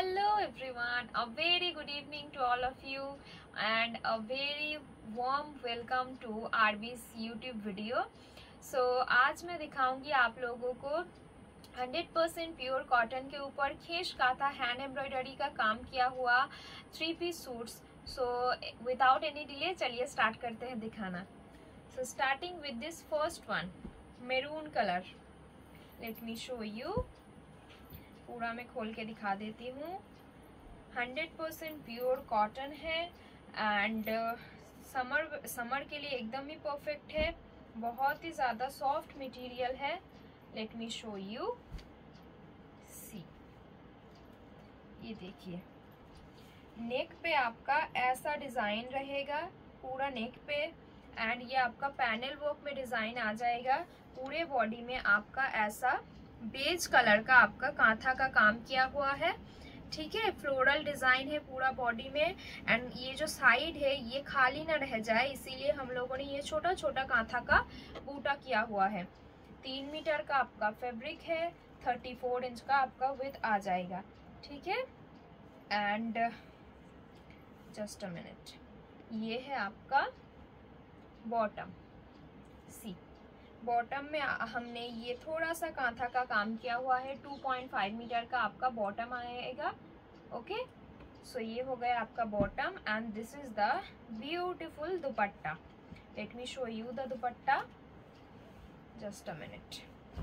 Hello everyone, a very good evening to all of you and a very warm welcome to RB's YouTube video. So आज मैं दिखाऊंगी आप लोगों को 100% pure cotton के ऊपर खेश काथा हैंड एम्ब्रॉयडरी का काम किया हुआ 3 piece suits. So without any delay चलिए स्टार्ट करते हैं दिखाना. So starting with this first one, maroon colour. Let me show you. पूरा मैं खोल के दिखा देती हूँ. 100% प्योर कॉटन है एंड समर के लिए एकदम ही परफेक्ट है. बहुत ही ज़्यादा सॉफ्ट मटेरियल है. Let me show you. See, ये देखिए, नेक पे आपका ऐसा डिज़ाइन रहेगा पूरा नेक पे एंड ये आपका पैनल वर्क में डिज़ाइन आ जाएगा. पूरे बॉडी में आपका ऐसा बेज कलर का आपका कांथा का काम किया हुआ है. ठीक है, फ्लोरल डिजाइन है पूरा बॉडी में एंड ये जो साइड है ये खाली ना रह जाए इसीलिए हम लोगों ने ये छोटा छोटा कांथा का बूटा किया हुआ है. 3 मीटर का आपका फैब्रिक है. 34 इंच का आपका विड्थ आ जाएगा. ठीक है, एंड जस्ट अ मिनट, ये है आपका बॉटम. सी, बॉटम में हमने ये थोड़ा सा कांथा का काम किया हुआ है. 2.5 मीटर का आपका बॉटम आएगा. ओके, सो ये हो गया आपका bottom and this is the beautiful dupatta. Let me show you the dupatta. Just a minute.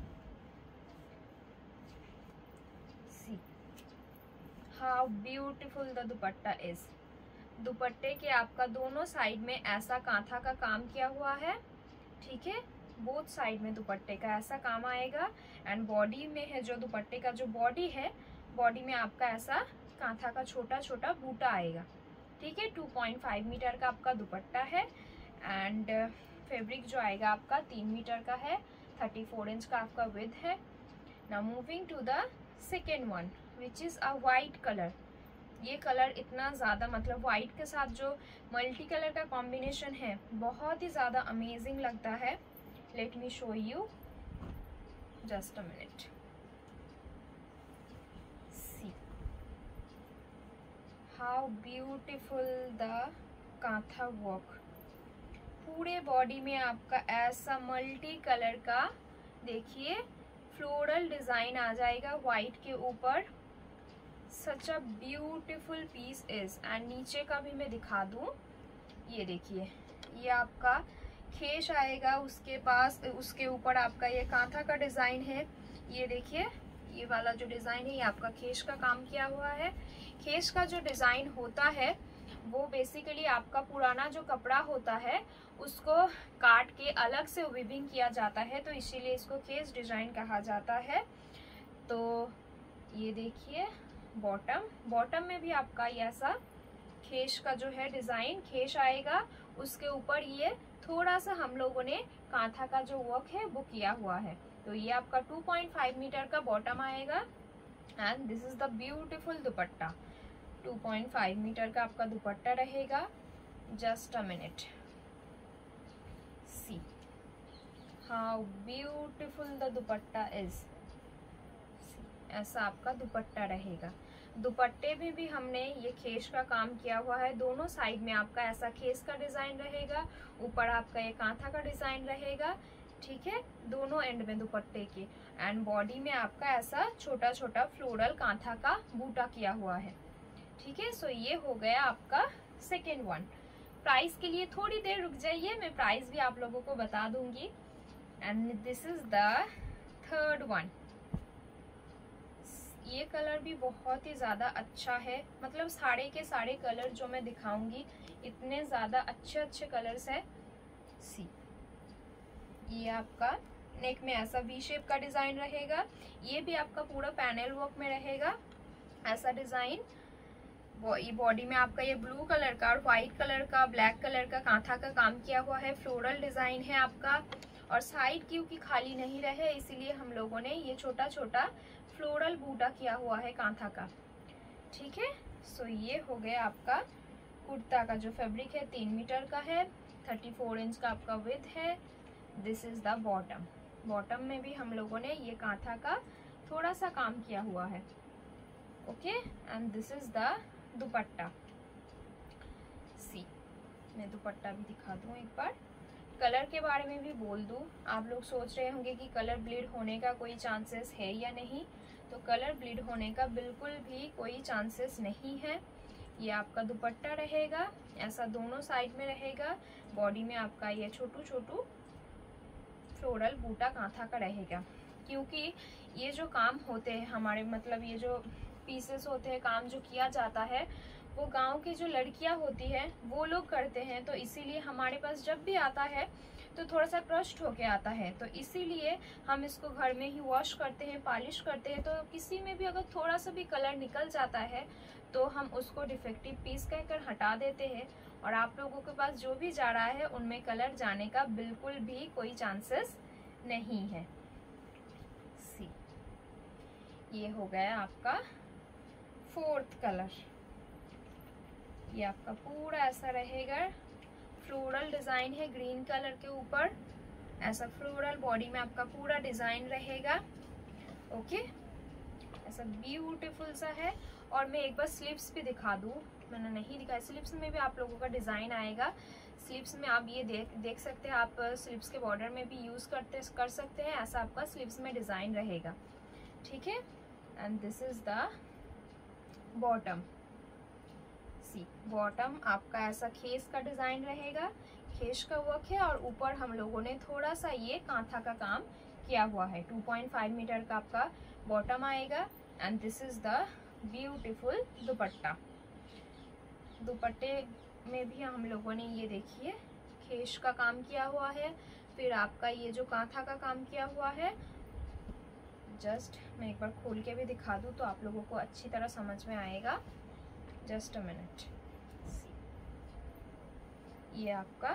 See how beautiful the dupatta is. दुपट्टे के आपका दोनों साइड में ऐसा कांथा का काम किया हुआ है. ठीक है, बोथ साइड में दुपट्टे का ऐसा काम आएगा एंड बॉडी में है जो दुपट्टे का जो बॉडी है, बॉडी में आपका ऐसा कांथा का छोटा छोटा बूटा आएगा. ठीक है, 2.5 मीटर का आपका दुपट्टा है एंड फैब्रिक जो आएगा आपका 3 मीटर का है. 34 इंच का आपका विड्थ है. Now moving to the second one which is a white colour. ये कलर इतना ज़्यादा, मतलब वाइट के साथ जो मल्टी कलर का कॉम्बिनेशन है बहुत ही ज़्यादा अमेजिंग लगता है. Let me show you. Just a minute. See how beautiful the kantha work. पूरे बॉडी में आपका ऐसा मल्टी कलर का देखिए फ्लोरल डिजाइन आ जाएगा वाइट के ऊपर. Such a beautiful piece is. And नीचे का भी मैं दिखा दूं. ये देखिए, ये आपका खेश आएगा, उसके पास उसके ऊपर आपका ये कांथा का डिजाइन है. ये देखिए, ये वाला जो डिजाइन है ये आपका खेश का काम किया हुआ है. खेश का जो डिजाइन होता है वो बेसिकली आपका पुराना जो कपड़ा होता है उसको काट के अलग से वीविंग किया जाता है, तो इसीलिए इसको खेश डिजाइन कहा जाता है. तो ये देखिए बॉटम में भी आपका ये ऐसा खेश का जो है डिजाइन खेश आएगा. उसके ऊपर ये थोड़ा सा हम लोगों ने कांथा का जो वर्क है वो किया हुआ है. तो ये आपका 2.5 मीटर का बॉटम आएगा and this is the beautiful dupatta. 2.5 metre का आपका दुपट्टा रहेगा. Just a minute. See how beautiful the dupatta is. ऐसा आपका दुपट्टा रहेगा. दुपट्टे में भी हमने ये खेश का काम किया हुआ है. दोनों साइड में आपका ऐसा खेस का डिजाइन रहेगा, ऊपर आपका ये कांथा का डिजाइन रहेगा. ठीक है, दोनों एंड में दुपट्टे के एंड बॉडी में आपका ऐसा छोटा छोटा फ्लोरल कांथा का बूटा किया हुआ है. ठीक है, सो ये हो गया आपका सेकेंड वन. प्राइस के लिए थोड़ी देर रुक जाइए, मैं प्राइस भी आप लोगों को बता दूंगी. And this is the third one. ये कलर भी बहुत ही ज़्यादा अच्छा है. मतलब सारे के सारे कलर जो मैं दिखाऊंगी इतने ज़्यादा अच्छे अच्छे कलर्स है. सी, ये आपका नेक में ऐसा वी शेप का डिज़ाइन रहेगा. ये भी आपका पूरा पैनल वर्क में रहेगा ऐसा डिज़ाइन. ये बॉडी में आपका ये ब्लू कलर का और वाइट कलर का ब्लैक कलर का कांथा का काम किया हुआ है. फ्लोरल डिज़ाइन है आपका और साइड क्योंकि खाली नहीं रहे इसीलिए हम लोगों ने ये छोटा छोटा फ्लोरल बूटा किया हुआ है कांथा का. ठीक है, सो ये हो गया आपका कुर्ता का जो फैब्रिक है 3 मीटर का है. 34 इंच का आपका विड्थ है. This is the bottom. Bottom में भी हम लोगों ने ये कांथा का थोड़ा सा काम किया हुआ है. Okay, and this is the dupatta. See, मैं दुपट्टा भी दिखा दूँ एक बार, कलर के बारे में भी बोल दूँ। आप लोग सोच रहे होंगे कि कलर ब्लीड होने का कोई चांसेस है या नहीं, तो कलर ब्लीड होने का बिल्कुल भी कोई चांसेस नहीं है। ये आपका दुपट्टा रहेगा, ऐसा दोनों साइड में रहेगा। बॉडी में आपका ये छोटू छोटू फ्लोरल बूटा कांथा का रहेगा, क्योंकि ये जो काम होते हैं हमारे, मतलब ये जो पीसेस होते हैं, काम जो किया जाता है वो गांव की जो लड़कियां होती है वो लोग करते हैं। तो इसीलिए हमारे पास जब भी आता है तो थोड़ा सा क्रस्ट होके आता है, तो इसीलिए हम इसको घर में ही वॉश करते हैं, पॉलिश करते हैं। तो किसी में भी अगर थोड़ा सा भी कलर निकल जाता है तो हम उसको डिफेक्टिव पीस कहकर हटा देते हैं, और आप लोगों के पास जो भी जा रहा है उनमें कलर जाने का बिल्कुल भी कोई चांसेस नहीं है। सी, ये हो गया आपका 4th कलर। ये आपका पूरा ऐसा रहेगा, फ्लोरल डिजाइन है ग्रीन कलर के ऊपर, ऐसा फ्लोरल बॉडी में आपका पूरा डिजाइन रहेगा। ओके, ऐसा ब्यूटीफुल सा है। और मैं एक बार स्लीव्स भी दिखा दूँ, मैंने नहीं दिखाया। स्लीव्स में भी आप लोगों का डिजाइन आएगा। स्लीव्स में आप ये देख सकते हैं, आप स्लीव्स के बॉर्डर में भी यूज कर सकते हैं। ऐसा आपका स्लीव्स में डिजाइन रहेगा, ठीक है। And this is the bottom. See, bottom आपका ऐसा खेस का डिजाइन रहेगा, खेस का वर्क है, और ऊपर हम लोगों ने थोड़ा सा ये कांथा का काम किया हुआ है। 2.5 मीटर का आपका बॉटम आएगा। And this is the beautiful dupatta. दुपट्टे में भी हम लोगों ने ये देखिए खेस का काम किया हुआ है, फिर आपका ये जो कांथा का काम किया हुआ है। जस्ट मैं एक बार खोल के भी दिखा दूँ तो आप लोगों को अच्छी तरह समझ में आएगा। Just a minute. ये आपका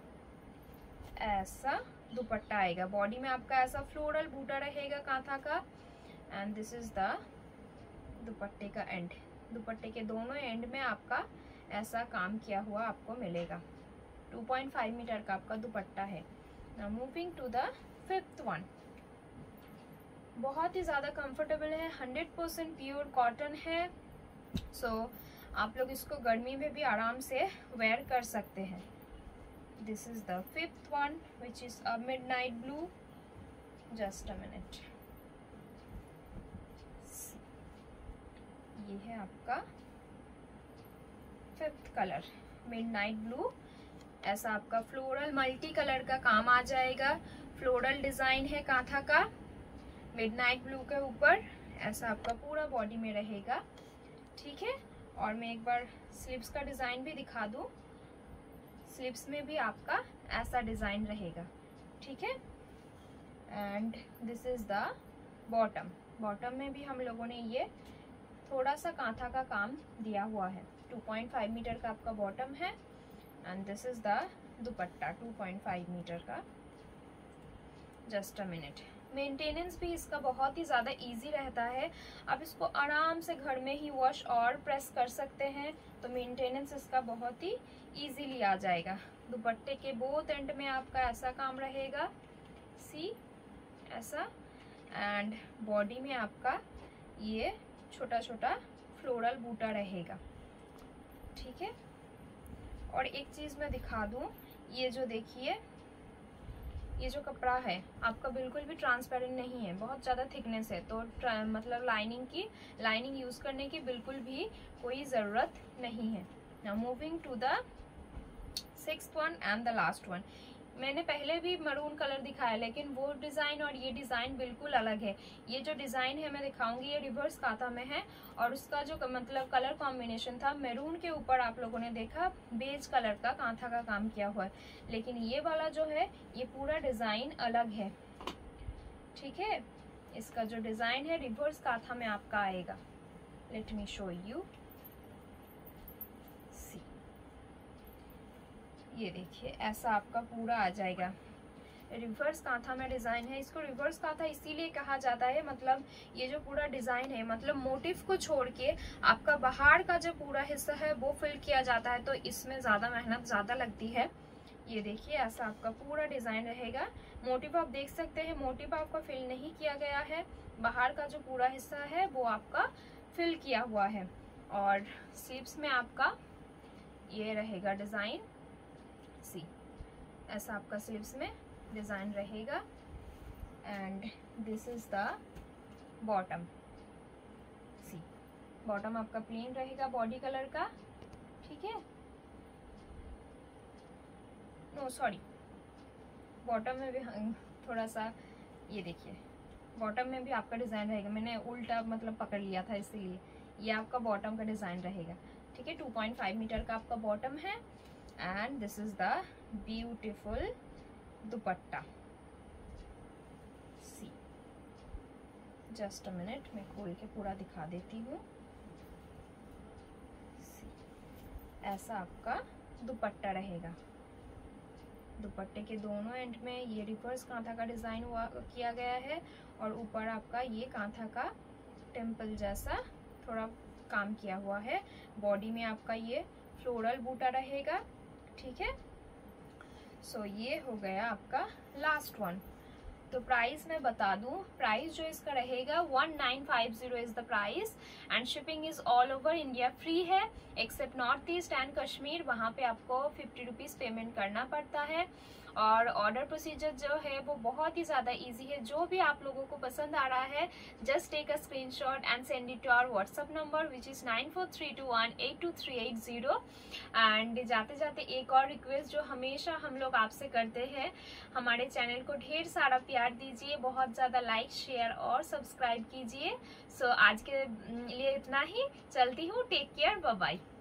ऐसा दुपट्टा आएगा, बॉडी में आपका ऐसा फ्लोरल बूटा रहेगा कांथा का। एंड दिस इज द दुपट्टे का एंड। दुपट्टे के दोनों एंड में आपका ऐसा काम किया हुआ आपको मिलेगा। 2.5 मीटर का आपका दुपट्टा है। Now moving to the 5th one. बहुत ही ज़्यादा कंफर्टेबल है, 100% प्योर कॉटन है। सो आप लोग इसको गर्मी में भी आराम से वेयर कर सकते हैं। This is the 5th one which is a midnight blue. Just a minute. ये है आपका 5th कलर, मिडनाइट ब्लू। ऐसा आपका फ्लोरल मल्टी कलर का काम आ जाएगा। फ्लोरल डिजाइन है कांथा का मिडनाइट ब्लू के ऊपर, ऐसा आपका पूरा बॉडी में रहेगा, ठीक है। और मैं एक बार स्लीव्स का डिजाइन भी दिखा दूं। स्लीव्स में भी आपका ऐसा डिजाइन रहेगा, ठीक है। And this is the bottom. Bottom में भी हम लोगों ने ये थोड़ा सा कांथा का काम दिया हुआ है। 2.5 मीटर का आपका बॉटम है। And this is the dupatta 2.5 metre का। Just a minute. मेंटेनेंस भी इसका बहुत ही ज़्यादा इजी रहता है। आप इसको आराम से घर में ही वॉश और प्रेस कर सकते हैं, तो मेंटेनेंस इसका बहुत ही इजीली आ जाएगा। दुपट्टे के बोथ एंड में आपका ऐसा काम रहेगा, सी ऐसा। एंड बॉडी में आपका ये छोटा छोटा फ्लोरल बूटा रहेगा, ठीक है। और एक चीज़ मैं दिखा दूँ, ये जो देखिए ये जो कपड़ा है आपका बिल्कुल भी ट्रांसपेरेंट नहीं है, बहुत ज़्यादा थिकनेस है, तो मतलब लाइनिंग यूज़ करने की बिल्कुल भी कोई ज़रूरत नहीं है। Now moving to the 6th one and the last one. मैंने पहले भी मरून कलर दिखाया, लेकिन वो डिज़ाइन और ये डिज़ाइन बिल्कुल अलग है। ये जो डिज़ाइन है मैं दिखाऊंगी ये रिवर्स कांथा में है, और उसका जो मतलब कलर कॉम्बिनेशन था मैरून के ऊपर आप लोगों ने देखा बेज कलर का कांथा का काम किया हुआ है, लेकिन ये वाला जो है ये पूरा डिज़ाइन अलग है, ठीक है। इसका जो डिज़ाइन है रिवर्स कांथा में आपका आएगा। Let me show you. ये देखिए ऐसा आपका पूरा आ जाएगा। रिवर्स कांथा में डिज़ाइन है। इसको रिवर्स कांथा इसीलिए कहा जाता है, मतलब ये जो पूरा डिज़ाइन है, मतलब मोटिव को छोड़ के आपका बाहर का जो पूरा हिस्सा है वो फिल किया जाता है, तो इसमें ज़्यादा मेहनत ज़्यादा लगती है। ये देखिए ऐसा आपका पूरा डिज़ाइन रहेगा। मोटिव आप देख सकते हैं, मोटिव आपका फिल नहीं किया गया है, बाहर का जो पूरा हिस्सा है वो आपका फिल किया हुआ है। और स्लीव्स में आपका ये रहेगा डिज़ाइन, सी ऐसा आपका स्लीव्स में डिज़ाइन रहेगा। And this is the bottom, see bottom आपका प्लेन रहेगा बॉडी कलर का, ठीक है। नो सॉरी, बॉटम में भी थोड़ा सा ये देखिए, बॉटम में भी आपका डिज़ाइन रहेगा, मैंने उल्टा मतलब पकड़ लिया था इसीलिए। ये आपका बॉटम का डिज़ाइन रहेगा, ठीक है। 2.5 मीटर का आपका बॉटम है। And this is the beautiful dupatta, see just a minute, मैं खोल के पूरा दिखा देती हूँ। ऐसा आपका दुपट्टा रहेगा। दुपट्टे के दोनों एंड में ये रिवर्स कांथा का डिज़ाइन हुआ किया गया है, और ऊपर आपका ये कांथा का टेम्पल जैसा थोड़ा काम किया हुआ है। बॉडी में आपका ये फ्लोरल बूटा रहेगा, ठीक है। सो ये हो गया आपका लास्ट वन। तो प्राइस मैं बता दूं, प्राइस जो इसका रहेगा 1950 is the price. And shipping is all over India free है, except North East and Kashmir, वहाँ पे आपको 50 रुपीज़ पेमेंट करना पड़ता है। और ऑर्डर प्रोसीजर जो है वो बहुत ही ज़्यादा इजी है। जो भी आप लोगों को पसंद आ रहा है, just take a screenshot and send it to our WhatsApp number which is 9432182380। And जाते जाते एक और रिक्वेस्ट जो हमेशा हम लोग आपसे करते हैं, हमारे चैनल को ढेर सारा प्यार दीजिए, बहुत ज़्यादा लाइक शेयर और सब्सक्राइब कीजिए। सो आज के लिए इतना ही, चलती हूँ, टेक केयर, बाय बाय।